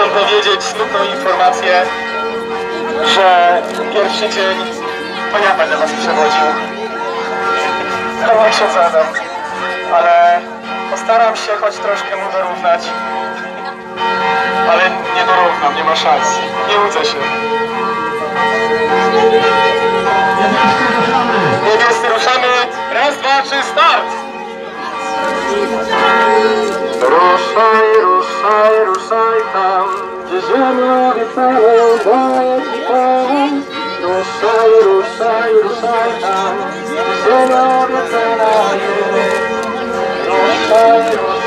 powiedzieć smutną informację, że pierwszy dzień to ja będę was przewodził. No ksiądz Adam, ale postaram się choć troszkę mu dorównać. Ale nie dorównam, nie ma szans. Nie łudzę się. Niebiescy ruszamy. Raz, dwa, trzy, start! Ruszaj, ruszaj, ruszaj tam, gdzie ziemię obiecaną daje ci Pan. Ruszaj, ruszaj, ruszaj tam, gdzie ziemia obiecana jest. Ruszaj, ruszaj.